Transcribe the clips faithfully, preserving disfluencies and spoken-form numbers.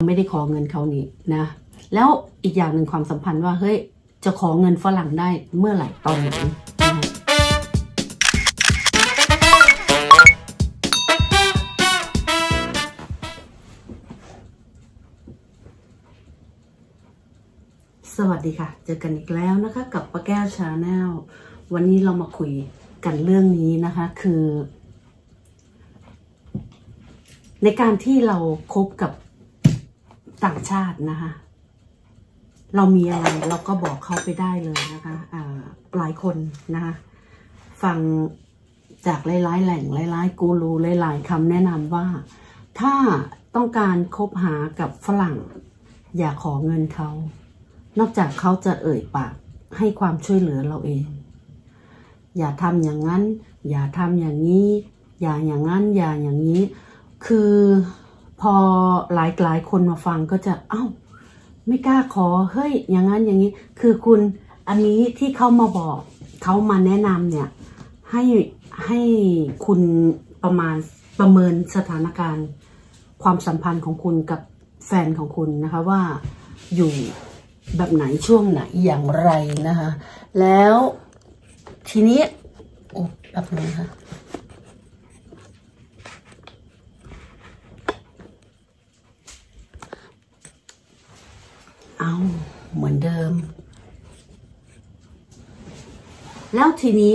ไม่ได้ขอเงินเขานี่นะแล้วอีกอย่างหนึ่งความสัมพันธ์ว่าเฮ้ยจะขอเงินฝรั่งได้เมื่อไหร่ตอนไหนสวัสดีค่ะเจอกันอีกแล้วนะคะกับป้าแก้วชาแนลวันนี้เรามาคุยกันเรื่องนี้นะคะคือในการที่เราคบกับต่างชาตินะคะเรามีอะไรเราก็บอกเขาไปได้เลยนะคะอ่าหลายคนนะคะฟังจากหลายๆแหล่งหลายๆกูรูหลายๆคำแนะนำว่าถ้าต้องการคบหากับฝรั่งอย่าขอเงินเขานอกจากเขาจะเอ่ยปากให้ความช่วยเหลือเราเองอย่าทำอย่างนั้นอย่าทำอย่างนี้อย่าอย่างนั้นอย่าอย่างนี้คือพอหลายหลายคนมาฟังก็จะเอ้าไม่กล้าขอเฮ้ยอย่างนั้นอย่างนี้คือคุณอันนี้ที่เขามาบอกเขามาแนะนำเนี่ยให้ให้คุณประมาณประเมินสถานการณ์ความสัมพันธ์ของคุณกับแฟนของคุณนะคะว่าอยู่แบบไหนช่วงไหนอย่างไรนะคะแล้วทีนี้โอ้แบบนี้ค่ะเอาเหมือนเดิมแล้วทีนี้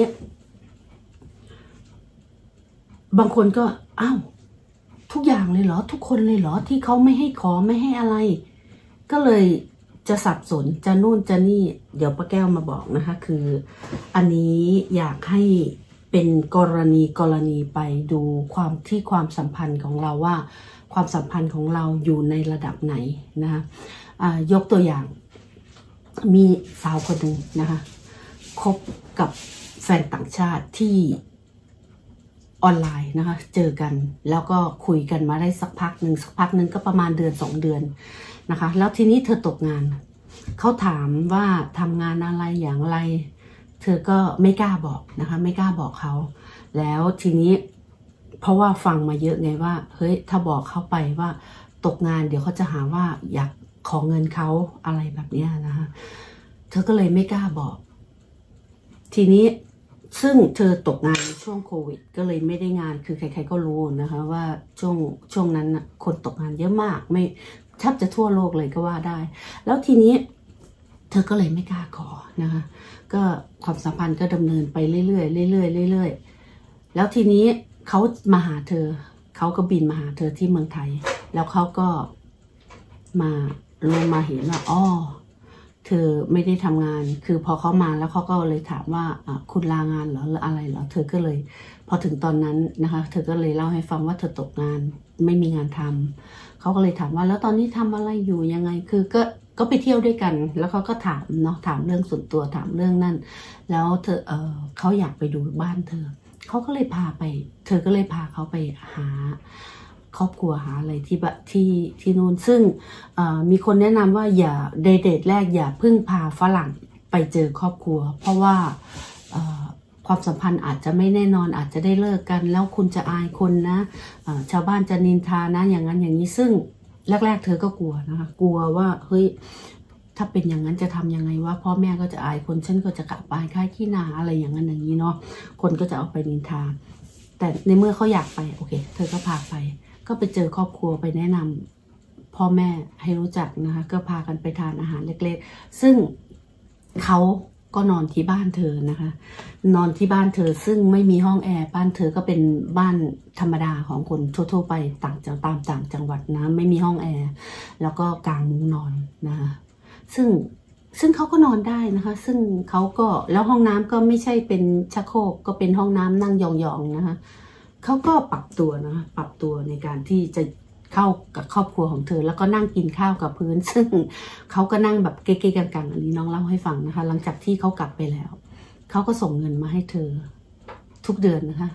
บางคนก็อ้าวทุกอย่างเลยเหรอทุกคนเลยเหรอที่เขาไม่ให้ขอไม่ให้อะไรก็เลยจะสับสนจะนู่นจะนี่เดี๋ยวป้าแก้วมาบอกนะคะคืออันนี้อยากให้เป็นกรณีกรณีไปดูความที่ความสัมพันธ์ของเราว่าความสัมพันธ์ของเราอยู่ในระดับไหนนะคะยกตัวอย่างมีสาวคนหนึ่งนะคะคบกับแฟนต่างชาติที่ออนไลน์นะคะเจอกันแล้วก็คุยกันมาได้สักพักหนึ่งสักพักหนึ่งก็ประมาณเดือนสองเดือนนะคะแล้วทีนี้เธอตกงานเขาถามว่าทำงานอะไรอย่างไรเธอก็ไม่กล้าบอกนะคะไม่กล้าบอกเขาแล้วทีนี้เพราะว่าฟังมาเยอะไงว่าเฮ้ยถ้าบอกเขาไปว่าตกงานเดี๋ยวเขาจะหาว่าอยากขอเงินเขาอะไรแบบนี้นะคะเธอก็เลยไม่กล้าบอกทีนี้ซึ่งเธอตกงานในช่วงโควิดก็เลยไม่ได้งานคือใครๆก็รู้นะคะว่าช่วงช่วงนั้นคนตกงานเยอะมากไม่แทบจะทั่วโลกเลยก็ว่าได้แล้วทีนี้เธอก็เลยไม่กล้าขอนะคะก็ความสัมพันธ์ก็ดำเนินไปเรื่อยๆเรื่อยๆเรื่อยๆแล้วทีนี้เขามาหาเธอเขาก็บินมาหาเธอที่เมืองไทยแล้วเขาก็มาลงมาเห็นว่าอ๋อเธอไม่ได้ทำงานคือพอเขามาแล้วเขาก็เลยถามว่าคุณลางานเหรอหรืออะไรเหรอเธอก็เลยพอถึงตอนนั้นนะคะเธอก็เลยเล่าให้ฟังว่าเธอตกงานไม่มีงานทำเขาก็เลยถามว่าแล้วตอนนี้ทำอะไรอยู่ยังไงคือก็ก็ไปเที่ยวด้วยกันแล้วเขาก็ถามเนาะถามเรื่องส่วนตัวถามเรื่องนั่นแล้วเธอเออเขาอยากไปดูบ้านเธอเขาก็เลยพาไปเธอก็เลยพาเขาไปหาครอบครัวหาอะไรที่แบบที่ที่นู่นซึ่งมีคนแนะนำว่าอย่าเดทแรกอย่าพึ่งพาฝรั่งไปเจอครอบครัวเพราะว่าความสัมพันธ์อาจจะไม่แน่นอนอาจจะได้เลิกกันแล้วคุณจะอายคนนะชาวบ้านจะนินทานะอย่างนั้นอย่างนี้ซึ่งแรกๆเธอก็กลัวนะคะกลัวว่าเฮ้ยถ้าเป็นอย่างนั้นจะทำยังไงว่าพ่อแม่ก็จะอายคนฉันก็จะกลับไปค่ายขี้นาอะไรอย่างนั้นอย่างนี้เนาะคนก็จะเอาไปนินทาแต่ในเมื่อเขาอยากไปโอเคเธอก็พาไปก็ไปเจอครอบครัวไปแนะนำพ่อแม่ให้รู้จักนะคะก็พากันไปทานอาหารเล็กๆซึ่งเขาก็นอนที่บ้านเธอนะคะนอนที่บ้านเธอซึ่งไม่มีห้องแอร์บ้านเธอก็เป็นบ้านธรรมดาของคนทั่วๆไปต่างจังตามต่างจังหวัดนะไม่มีห้องแอร์แล้วก็กางมุ้งนอนนะคะซึ่งซึ่งเขาก็นอนได้นะคะซึ่งเขาก็แล้วห้องน้ำก็ไม่ใช่เป็นชักโครกก็เป็นห้องน้ำนั่งยองๆนะคะเขาก็ปรับตัวนะคะปรับตัวในการที่จะเข้ากับครอบครัวของเธอแล้วก็นั่งกินข้าวกับพื้นซึ่งเขาก็นั่งแบบเก๊ๆกังๆอันนี้น้องเล่าให้ฟังนะคะหลังจากที่เขากลับไปแล้วเขาก็ส่งเงินมาให้เธอทุกเดือนนะคะ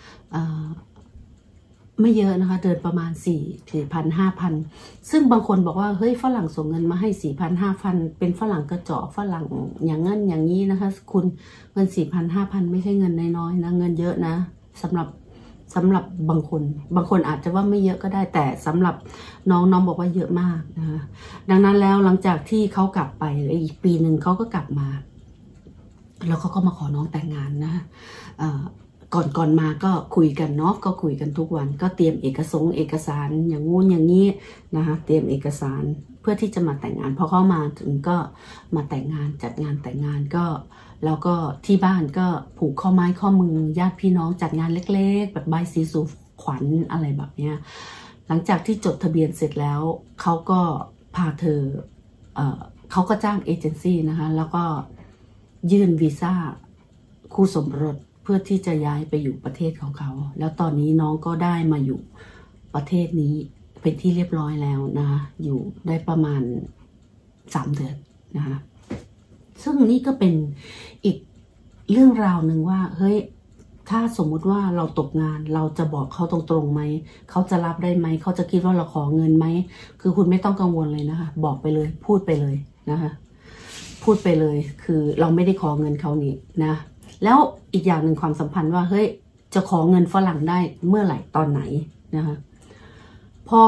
ไม่เยอะนะคะเดือนประมาณสี่สี่พันห้าพันซึ่งบางคนบอกว่าเฮ้ยฝรั่งส่งเงินมาให้สี่พันห้าพันเป็นฝรั่งกระจอกฝรั่งอย่างงั้นอย่างนี้นะคะคุณเงินสี่พันห้าพันไม่ใช่เงินน้อยๆนะเงินเยอะนะสำหรับสำหรับบางคนบางคนอาจจะว่าไม่เยอะก็ได้แต่สำหรับน้องน้องบอกว่าเยอะมากนะคะดังนั้นแล้วหลังจากที่เขากลับไปอีกปีหนึ่งเขาก็กลับมาแล้วเขาก็มาขอน้องแต่งงานนะก่อนก่อนมาก็คุยกันเนาะก็คุยกันทุกวันก็เตรียมเอกสงค์เอกสารอย่างงู้นอย่างนี้นะคะเตรียมเอกสารเพื่อที่จะมาแต่งงานพอเข้ามาถึงก็มาแต่งงานจัดงานแต่งงานก็แล้วก็ที่บ้านก็ผูกข้อไม้ข้อมือญาติพี่น้องจัดงานเล็กๆแบบใบสีสู่ขวัญอะไรแบบเนี้ยหลังจากที่จดทะเบียนเสร็จแล้วเขาก็พาเธอเอ่อเขาก็จ้างเอเจนซี่นะคะแล้วก็ยื่นวีซ่าคู่สมรสเพื่อที่จะย้ายไปอยู่ประเทศของเขาแล้วตอนนี้น้องก็ได้มาอยู่ประเทศนี้เป็นที่เรียบร้อยแล้วนะคะอยู่ได้ประมาณสามเดือนนะคะซึ่งนี่ก็เป็นอีกเรื่องราวหนึ่งว่าเฮ้ยถ้าสมมุติว่าเราตกงานเราจะบอกเขาตรงๆไหมเขาจะรับได้ไหมเขาจะคิดว่าเราขอเงินไหมคือคุณไม่ต้องกังวลเลยนะคะบอกไปเลยพูดไปเลยนะคะพูดไปเลยคือเราไม่ได้ขอเงินเขานี่นะแล้วอีกอย่างหนึ่งความสัมพันธ์ว่าเฮ้ยจะขอเงินฝรั่งได้เมื่อไหร่ตอนไหนนะคะพอ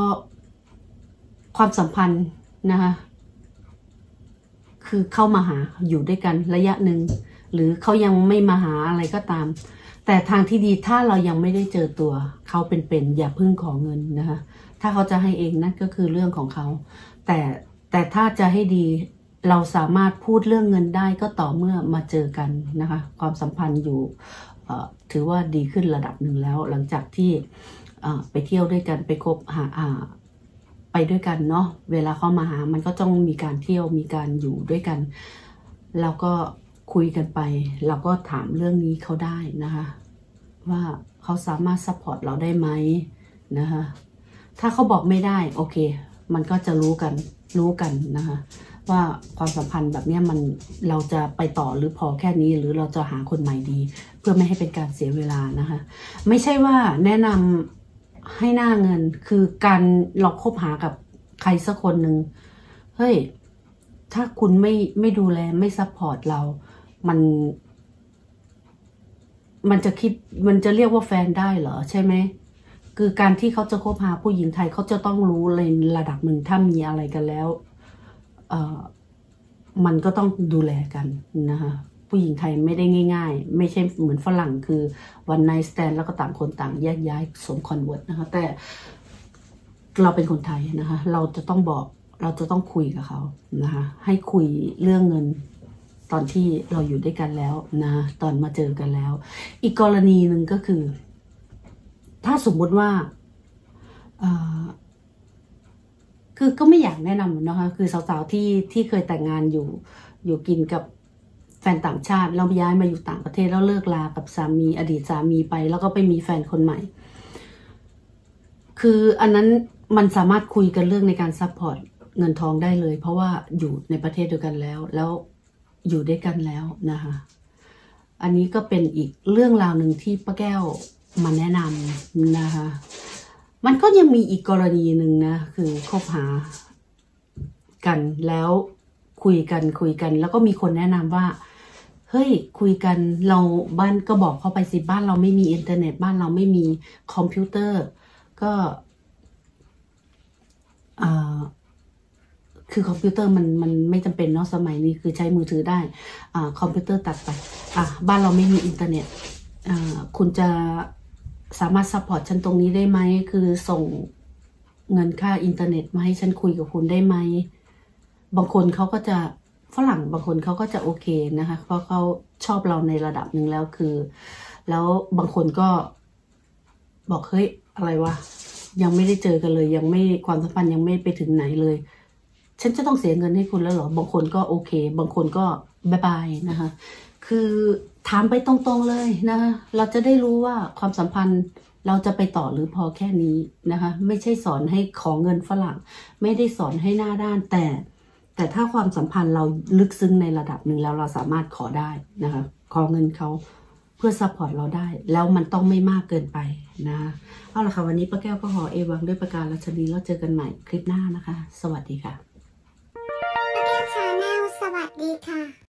ความสัมพันธ์นะคะคือเข้ามาหาอยู่ด้วยกันระยะหนึ่งหรือเขายังไม่มาหาอะไรก็ตามแต่ทางที่ดีถ้าเรายังไม่ได้เจอตัวเขาเป็นๆอย่าพึ่งขอเงินนะคะถ้าเขาจะให้เองนั่นก็คือเรื่องของเขาแต่แต่ถ้าจะให้ดีเราสามารถพูดเรื่องเงินได้ก็ต่อเมื่อมาเจอกันนะคะความสัมพันธ์อยู่ถือว่าดีขึ้นระดับหนึ่งแล้วหลังจากที่ไปเที่ยวด้วยกันไปคบหาไปด้วยกันเนาะเวลาเข้ามาหามันก็ต้องมีการเที่ยวมีการอยู่ด้วยกันแล้วก็คุยกันไปเราก็ถามเรื่องนี้เขาได้นะคะว่าเขาสามารถซัพพอร์ตเราได้ไหมนะคะถ้าเขาบอกไม่ได้โอเคมันก็จะรู้กันรู้กันนะคะว่าความสัมพันธ์แบบนี้มันเราจะไปต่อหรือพอแค่นี้หรือเราจะหาคนใหม่ดีเพื่อไม่ให้เป็นการเสียเวลานะคะไม่ใช่ว่าแนะนำให้หน้าเงินคือการเราคบหากับใครสักคนหนึ่งเฮ้ยถ้าคุณไม่ไม่ดูแลไม่ซัพพอร์ตเรามันมันจะคิดมันจะเรียกว่าแฟนได้เหรอใช่ไหมคือการที่เขาจะคบหาผู้หญิงไทยเขาจะต้องรู้ในระดับหนึ่งถ้ามีอะไรกันแล้วเอ่อมันก็ต้องดูแลกันนะคะผู้หญิงไทยไม่ได้ง่ายๆไม่ใช่เหมือนฝรั่งคือวันไนท์สแตนแล้วก็ต่างคนต่างแยกย้ายสมคอนเวิร์ตนะคะแต่เราเป็นคนไทยนะคะเราจะต้องบอกเราจะต้องคุยกับเขานะคะให้คุยเรื่องเงินตอนที่เราอยู่ด้วยกันแล้วนะตอนมาเจอกันแล้วอีกกรณีหนึ่งก็คือถ้าสมมุติว่าคือก็ไม่อยากแนะนำนะคะคือสาวๆที่ที่เคยแต่งงานอยู่อยู่กินกับแฟนต่างชาติแล้วย้ายมาอยู่ต่างประเทศแล้วเลิกลากับสามีอดีตสามีไปแล้วก็ไปมีแฟนคนใหม่คืออันนั้นมันสามารถคุยกันเรื่องในการซัพพอร์ตเงินทองได้เลยเพราะว่าอยู่ในประเทศเดียวกันแล้วแล้วอยู่ด้วยกันแล้วนะคะอันนี้ก็เป็นอีกเรื่องราวหนึ่งที่ป้าแก้วมาแนะนำนะคะมันก็ยังมีอีกกรณีหนึ่งนะคือคบหากันแล้วคุยกันคุยกันแล้วก็มีคนแนะนำว่าเฮ้ยคุยกันเราบ้านก็บอกเขาไปสิบ้านเราไม่มีอินเทอร์เน็ตบ้านเราไม่มีคอมพิวเตอร์ก็อ่าคือคอมพิวเตอร์มันมันไม่จำเป็นเนาะสมัยนี้คือใช้มือถือได้อ่าคอมพิวเตอร์ตัดไปอ่ะบ้านเราไม่มีอินเทอร์เน็ตอ่าคุณจะสามารถซัพพอร์ตฉันตรงนี้ได้ไหมคือส่งเงินค่าอินเทอร์เน็ตมาให้ฉันคุยกับคุณได้ไหมบางคนเขาก็จะฝรั่งบางคนเขาก็จะโอเคนะคะเพราะเขาชอบเราในระดับหนึ่งแล้วคือแล้วบางคนก็บอกเฮ้ยอะไรวะยังไม่ได้เจอกันเลยยังไม่ความสัมพันธ์ยังไม่ไปถึงไหนเลยฉันจะต้องเสียเงินให้คุณแล้วเหรอบางคนก็โอเคบางคนก็บายบายนะคะคือถามไปตรงๆเลยนะคะเราจะได้รู้ว่าความสัมพันธ์เราจะไปต่อหรือพอแค่นี้นะคะไม่ใช่สอนให้ขอเงินฝรั่งไม่ได้สอนให้หน้าด้านแต่แต่ถ้าความสัมพันธ์เราลึกซึ้งในระดับหนึ่งแล้วเราสามารถขอได้นะคะขอเงินเขาเพื่อซัพพอร์ตเราได้แล้วมันต้องไม่มากเกินไปนะคะเอาละค่ะวันนี้ป้าแก้วก็ขอเอวังด้วยประการราชนีแล้วเจอกันใหม่คลิปหน้านะคะสวัสดีค่ะป้าแก้วชาแนลสวัสดีค่ะ